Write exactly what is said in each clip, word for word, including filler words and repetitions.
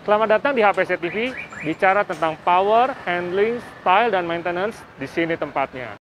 Selamat datang di H P C T V, bicara tentang power, handling, style, dan maintenance. Di sini tempatnya.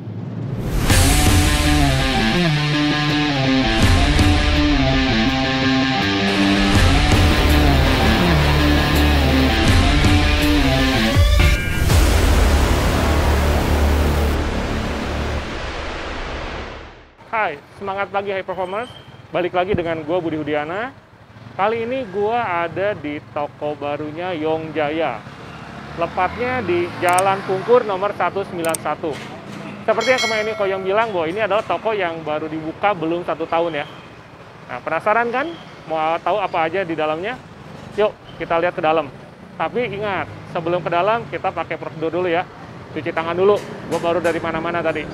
Hai, semangat pagi High Performers. Balik lagi dengan gue Budi Hudiana. Kali ini gue ada di toko barunya Yong Jaya. Lepatnya di Jalan Pungkur nomor seratus sembilan puluh satu. Seperti yang kemarin ini Koyong bilang bahwa ini adalah toko yang baru dibuka belum satu tahun ya. Nah, penasaran kan? Mau tahu apa aja di dalamnya? Yuk, kita lihat ke dalam. Tapi ingat, sebelum ke dalam kita pakai prosedur dulu ya. Cuci tangan dulu. Gue baru dari mana-mana tadi.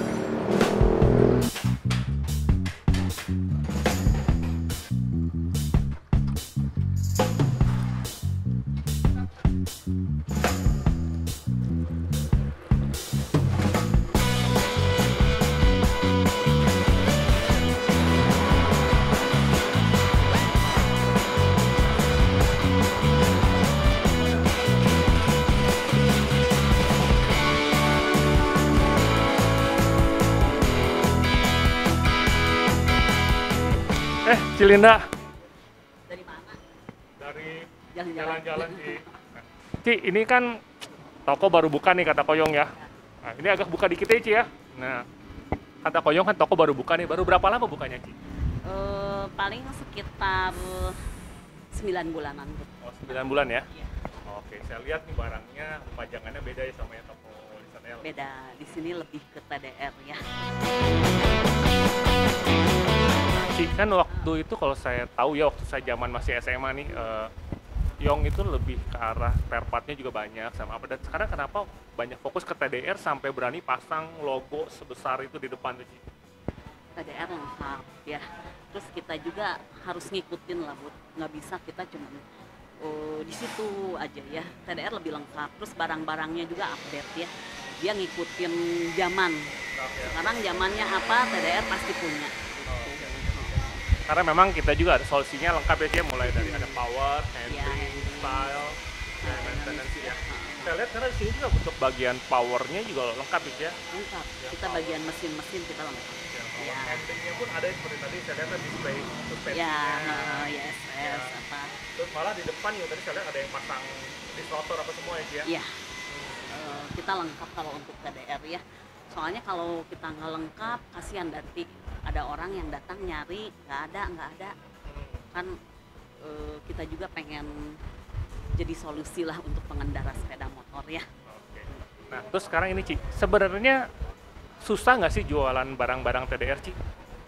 Eh, Cilinda. Dari mana? Dari Jalan-jalan. jalan-jalan di... Ci, ini kan toko baru buka nih kata Koyong ya. Nah, ini agak buka dikit ya, Ci ya. Nah, kata Koyong kan toko baru buka nih. Baru berapa lama bukanya, Ci? Uh, paling sekitar sembilan bulanan. Oh, sembilan bulan ya? Iya. Oke, saya lihat nih barangnya, pajangannya beda ya sama yang toko di sana ya. Beda, di sini lebih ke T D R ya. Ci, kan waktu itu kalau saya tahu ya, waktu saya zaman masih S M A nih, eh, Yong itu lebih ke arah spare part-nya juga banyak sama apa. Dan sekarang kenapa banyak fokus ke T D R sampai berani pasang logo sebesar itu di depan tuh, Ci? T D R lengkap ya. Terus kita juga harus ngikutin lah, Bud. Nggak bisa kita cuma uh, di situ aja ya. T D R lebih lengkap. Terus barang-barangnya juga update ya. Dia ngikutin zaman. Sekarang zamannya apa, T D R pasti punya. Karena memang kita juga ada solusinya lengkap ya, Ci, mulai dari ada power, handling, Ya, style, dan maintenance ya. Saya lihat karena di sini juga untuk bagian powernya juga lengkap ya. Lengkap. Ya, Kita power. bagian mesin-mesin kita lengkap. Ya, power Ya. handlingnya pun ada seperti tadi saya lihat kan display suspensinya. Ya, uh, yes, yes, Ya. apa? Terus malah di depan juga tadi saya lihat ada yang pasang distortor apa semua ya, Ci, ya. Iya, uh, kita lengkap kalau untuk T D R ya. Soalnya kalau kita nggak lengkap, kasihan nanti ada orang yang datang nyari nggak ada nggak ada. Kan uh, kita juga pengen jadi solusi lah untuk pengendara sepeda motor ya. Oke. Nah, terus sekarang ini, Ci, sebenarnya susah nggak sih jualan barang-barang T D R, Ci?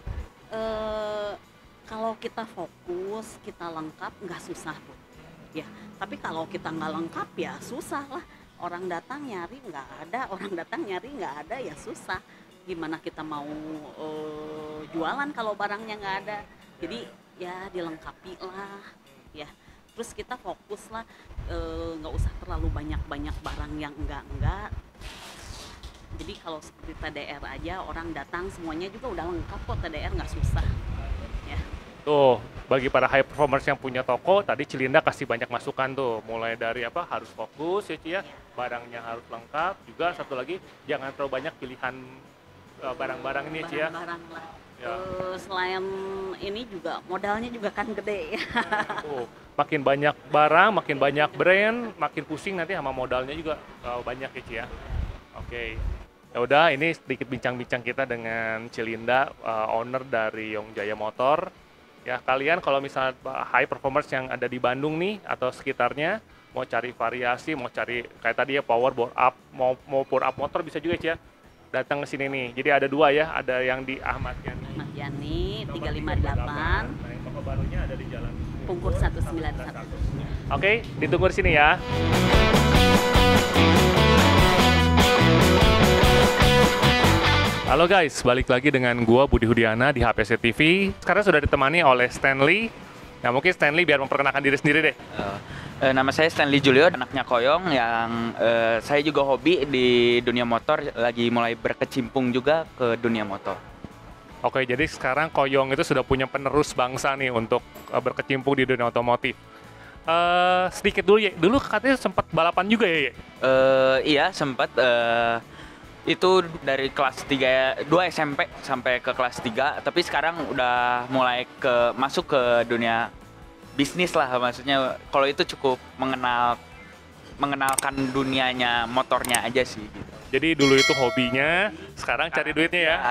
Uh, kalau kita fokus, kita lengkap, nggak susah Bu. Ya, tapi kalau kita nggak lengkap ya susah lah. Orang datang nyari nggak ada, orang datang nyari nggak ada ya susah. Gimana kita mau uh, jualan kalau barangnya nggak ada? Jadi ya dilengkapi lah, ya. Terus kita fokus lah, nggak uh, usah terlalu banyak-banyak barang yang enggak-enggak. Jadi kalau seperti T D R aja orang datang semuanya juga udah lengkap kok, T D R nggak susah. Ya. Tuh, bagi para high performers yang punya toko, tadi Cilinda kasih banyak masukan tuh, mulai dari apa harus fokus ya, Ci ya, barangnya harus lengkap, juga satu lagi jangan terlalu banyak pilihan uh, barang-barang ini, Ci ya. Barang-barang lah. Ya. Uh, selain ini juga modalnya juga kan gede ya. Tuh, makin banyak barang, makin banyak brand, makin pusing nanti sama modalnya juga uh, banyak ya, Ci ya. Oke. Ya udah, ini sedikit bincang-bincang kita dengan Cilinda, uh, owner dari Yong Jaya Motor. Ya, kalian kalau misalnya high performers yang ada di Bandung nih atau sekitarnya mau cari variasi, mau cari kayak tadi ya power bore up, mau mau bore up motor bisa juga, Ci ya. Datang ke sini nih. Jadi ada dua ya, ada yang di Ahmad Yani. Ahmad Yani Nomor tiga lima delapan, Nah, yang toko barunya ada di Jalan Pungkur seratus sembilan puluh satu. Oke, ditunggu di sini ya. Halo guys, balik lagi dengan gua Budi Hudiana di H P C T V. Sekarang sudah ditemani oleh Stanley. Nah, mungkin Stanley biar memperkenalkan diri sendiri deh. Uh, uh, nama saya Stanley Julio, anaknya Koyong yang uh, saya juga hobi di dunia motor, lagi mulai berkecimpung juga ke dunia motor. Oke, jadi sekarang Koyong itu sudah punya penerus bangsa nih untuk uh, berkecimpung di dunia otomotif. Eh, sedikit dulu ya. Dulu katanya sempat balapan juga ya, Ye? Eh, iya sempat eh, itu dari kelas tiga dua S M P sampai ke kelas tiga, tapi sekarang udah mulai ke masuk ke dunia bisnis lah, maksudnya kalau itu cukup mengenal mengenalkan dunianya motornya aja sih gitu. Jadi dulu itu hobinya, sekarang cari duitnya ya.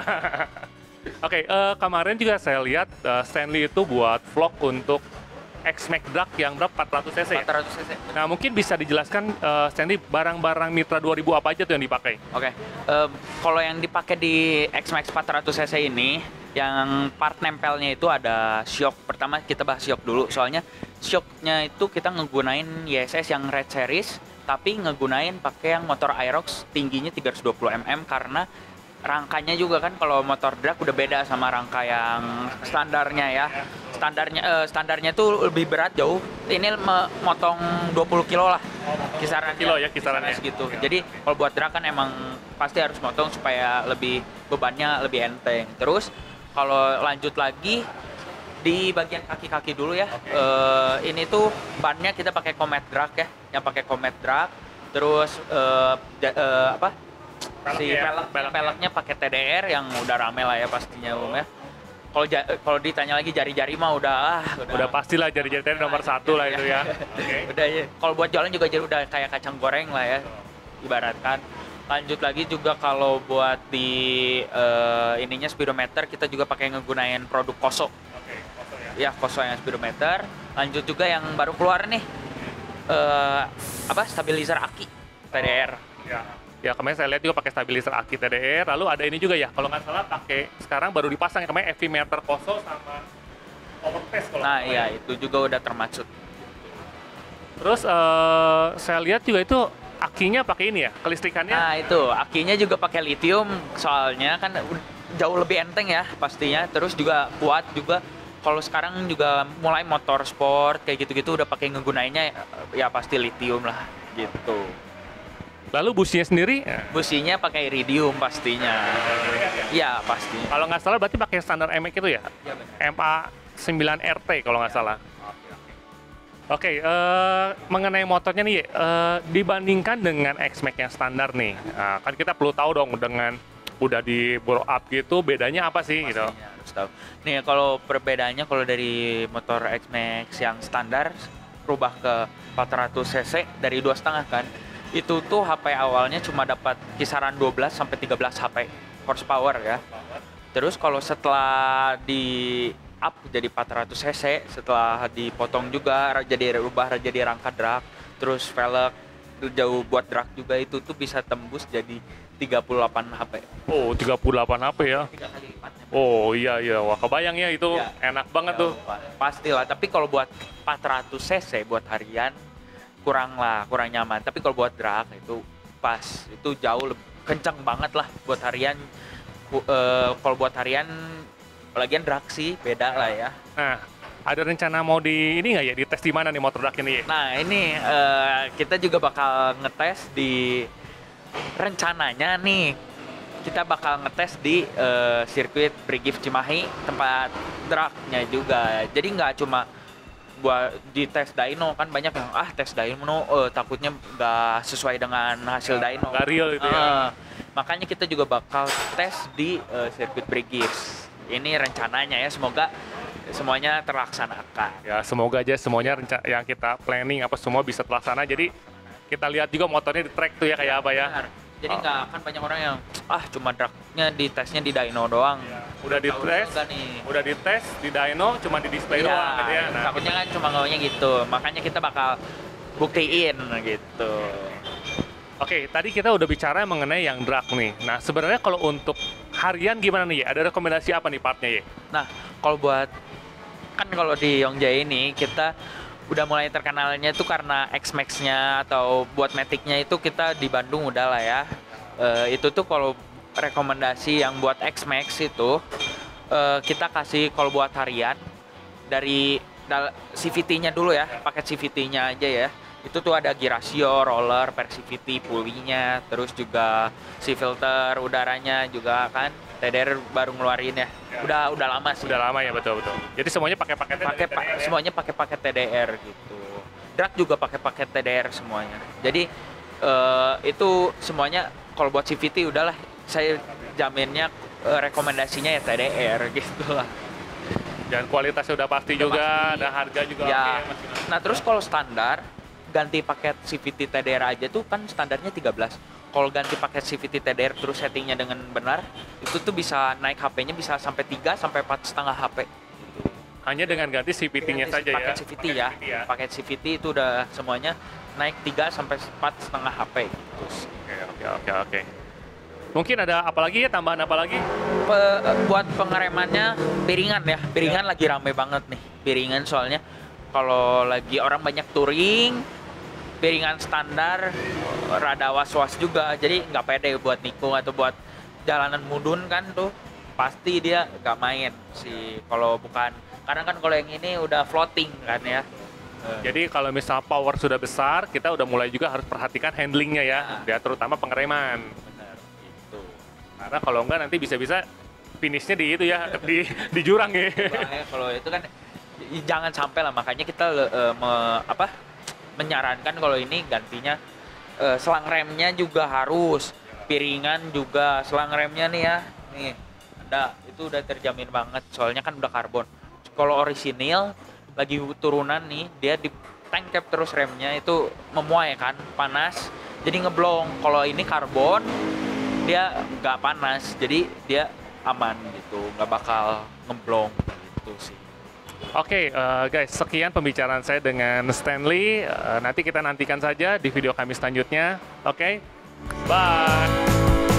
Oke, eh, kemarin juga saya lihat eh, Stanley itu buat vlog untuk X-Max Drag yang berapa? empat ratus cc. empat ratus cc. Nah, mungkin bisa dijelaskan eh, Stanley barang-barang Mitra dua ribu apa aja tuh yang dipakai? Oke, em, kalau yang dipakai di X-Max empat ratus cc ini, yang part nempelnya itu ada shock. Pertama kita bahas shock dulu, soalnya shocknya itu kita ngegunain Y S S yang Red Series, tapi ngegunain pakai yang motor Aerox tingginya tiga ratus dua puluh milimeter karena rangkanya juga kan kalau motor drag udah beda sama rangka yang standarnya ya. Standarnya eh, standarnya tuh lebih berat jauh. Ini me- motong dua puluh kilo lah. Kisaran Kilo ya, kisarannya. segitu. Ya. Jadi kalau buat drag kan emang pasti harus motong supaya lebih bebannya lebih enteng. Terus kalau lanjut lagi di bagian kaki-kaki dulu ya. Eh, ini tuh bannya kita pakai Comet Drag ya, yang pakai Comet Drag. Terus eh, da- eh, apa? Si Pelek ya, pelek, peleknya. peleknya pakai T D R yang udah rame lah ya pastinya Om ya. Kalau ja- kalau ditanya lagi jari-jari mah udah ah, Udah pastilah jari-jari nomor satu lah itu ya. udah ya. Kalau buat jualan juga jadi udah kayak kacang goreng lah ya, ibaratkan. Lanjut lagi juga kalau buat di eh, ininya speedometer kita juga pakai ngegunain produk Koso. Ya, Koso yang speedometer. Lanjut juga yang baru keluar nih eh, apa stabilizer aki T D R. Ya. Ya, kemarin saya lihat juga pakai stabilizer aki T D R, lalu ada ini juga ya, kalau nggak salah pakai, sekarang baru dipasang ya, kemarin F V meter Koso sama overtest kalau Nah nggak salah iya ya. itu juga udah termasuk. Terus eh, saya lihat juga itu akinya pakai ini ya, kelistrikannya. Nah itu akinya juga pakai lithium soalnya kan u- jauh lebih enteng ya pastinya. Terus juga kuat juga. Kalau sekarang juga mulai motor sport kayak gitu-gitu udah pakai ngegunainnya ya pasti lithium lah gitu. Lalu businya sendiri, Businya pakai iridium pastinya. Iya pasti. kalau nggak salah berarti pakai standar M X itu ya, Iya benar. M A sembilan R T kalau nggak salah. Oke, eh, mengenai motornya nih, eh, dibandingkan dengan X-Max yang standar nih, nah, kan kita perlu tahu dong dengan udah di blow up gitu, bedanya apa sih gitu? Pastinya harus tahu. Nih kalau perbedaannya kalau dari motor X-Max yang standar berubah ke empat ratus cc dari dua koma lima kan, itu tuh H P awalnya cuma dapat kisaran dua belas sampai tiga belas H P horsepower ya. Terus kalau setelah di up jadi empat ratus cc, setelah dipotong juga jadi rubah jadi rangka drag, terus velg jauh buat drag juga itu tuh bisa tembus jadi tiga puluh delapan H P. Oh, tiga puluh delapan H P ya? Tiga kali lipatnya. Oh iya iya, wah kebayang ya itu Ya. enak banget tuh. Pastilah, tapi kalau buat empat ratus cc buat harian kurang lah, kurang nyaman. Tapi kalau buat drag itu pas, itu jauh lebih kencang banget lah buat harian. Ku- eh, kalau buat harian, lagian drag sih beda lah ya. Nah, ada rencana mau di ini nggak ya, di tes di mana nih motor drag ini? Nah ini eh, kita juga bakal ngetes di rencananya nih kita bakal ngetes di eh, sirkuit Brigif Cimahi tempat dragnya juga. Jadi nggak cuma buat di tes dyno kan banyak yang ah tes dyno eh, takutnya nggak sesuai dengan hasil dyno. Nggak real itu ya. Eh, makanya kita juga bakal tes di eh, sirkuit Brigif. Ini rencananya ya, semoga semuanya terlaksanakan. Ya semoga aja semuanya renca- yang kita planning apa semua bisa terlaksana. Jadi kita lihat juga motornya di track tuh ya kayak apa ya. Benar. Jadi Oh. nggak akan banyak orang yang ah cuma dragnya di tesnya di dyno doang. Udah Tahu dites, juga nih. udah dites di dyno, cuma di display Iya, doang gitu ya. Nah, takutnya kan cuma ngomongnya gitu. Makanya kita bakal buktiin gitu. Oke, tadi kita udah bicara mengenai yang drag nih. Nah, sebenarnya kalau untuk harian gimana nih? Ya? Ada rekomendasi apa nih partnya ya? Nah, kalau buat kan kalau di Yongjae ini kita udah mulai terkenalnya itu karena X-Max-nya atau buat Matic-nya itu kita di Bandung udah lah ya. Eh, itu tuh kalau rekomendasi yang buat X-Max itu eh, kita kasih kalau buat harian dari dal- C V T-nya dulu ya, paket C V T-nya aja ya. Itu tuh ada gear ratio, roller, persivity, pulley-nya, terus juga si filter udaranya juga kan. T D R baru ngeluarin ya. Ya. Udah udah lama sih. Udah lama ya, betul-betul. Jadi semuanya pakai paketnya Pakai dari pa- T D R ya? semuanya pakai paket T D R gitu. Drag juga pakai paket T D R semuanya. Jadi eh, itu semuanya kalau buat C V T udahlah saya jaminnya eh, rekomendasinya ya T D R gitu lah. Dan kualitasnya udah pasti Udah juga, pasti. dan harga juga Ya. oke. Mas Gunardi. Nah, terus kalau standar ganti paket C V T T D R aja tuh kan standarnya tiga belas. Kalau ganti paket C V T T D R terus settingnya dengan benar, itu tuh bisa naik H P-nya bisa sampai tiga sampai empat setengah H P. Hanya dengan ganti C V T-nya saja ya. Paket C V T ya. C V T ya. Paket C V T itu udah semuanya naik tiga sampai empat setengah H P gitu. Oke, oke, oke, oke. Mungkin ada apa lagi ya, tambahan apa lagi? Pe- buat pengeremannya piringan ya. Piringan lagi rame banget nih. Piringan soalnya kalau lagi orang banyak touring, piringan standar rada was-was juga. Jadi nggak pede buat nikung atau buat jalanan mudun kan tuh pasti dia nggak main sih kalau bukan. Kadang kan kalau yang ini udah floating kan ya. Jadi kalau misal power sudah besar, kita udah mulai juga harus perhatikan handlingnya ya, ya terutama pengereman. Benar gitu. Karena kalau enggak nanti bisa-bisa finishnya di itu ya, di di jurang ya. Bahaya kalau itu kan i- jangan sampai lah, makanya kita le- eh, me- apa menyarankan kalau ini gantinya eh, selang remnya juga harus, piringan juga selang remnya nih ya, nih ada itu udah terjamin banget soalnya kan udah karbon. Kalau orisinil lagi turunan nih dia di tank cap terus remnya itu memuai kan panas jadi ngeblong. Kalau ini karbon dia nggak panas jadi dia aman gitu, nggak bakal ngeblong gitu sih. Oke, eh, guys, sekian pembicaraan saya dengan Stanley. Eh, nanti kita nantikan saja di video kami selanjutnya. Oke, bye.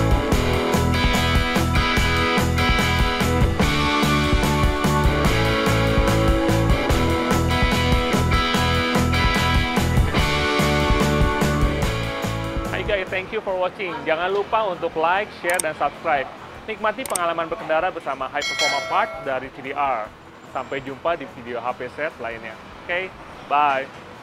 Hai guys, thank you for watching. Jangan lupa untuk like, share, dan subscribe. Nikmati pengalaman berkendara bersama High Performa Parts dari C D R. Sampai jumpa di video H P set lainnya. Oke, bye.